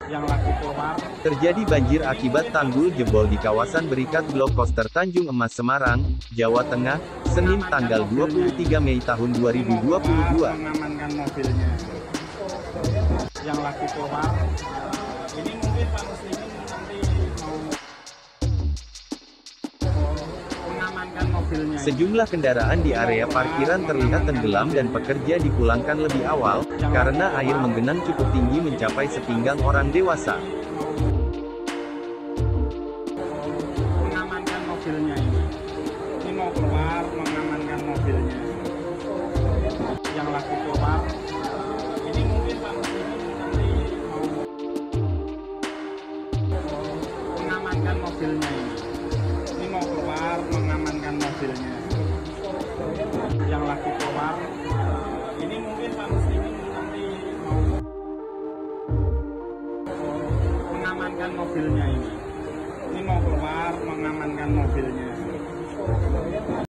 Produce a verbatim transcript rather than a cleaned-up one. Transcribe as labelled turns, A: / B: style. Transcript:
A: yang lagi keluar.
B: Terjadi banjir akibat tanggul jebol di kawasan Berikat Blok Koster Tanjung Emas Semarang, Jawa Tengah, Senin tanggal dua puluh tiga Mei tahun dua ribu dua puluh dua.
A: Mengamankan mobilnya yang lagi keluar. Ini mungkin Pak Muslimin nanti mau mengamankan mobilnya.
B: Sejumlah kendaraan di area parkiran terlihat tenggelam dan pekerja dipulangkan lebih awal, karena air menggenang cukup tinggi mencapai sepinggang orang dewasa.
A: Mengamankan mobilnya ini. Ini mau keluar, mengamankan mobilnya yang lagi keluar. Ini mungkin Pak Muslimin nanti mau mengamankan mobilnya ini. Ini mau keluar, mengamankan mobilnya yang lagi keluar. Ini mungkin Pak Muslimin nanti mau mengamankan mobilnya ini. Ini mau keluar, mengamankan mobilnya.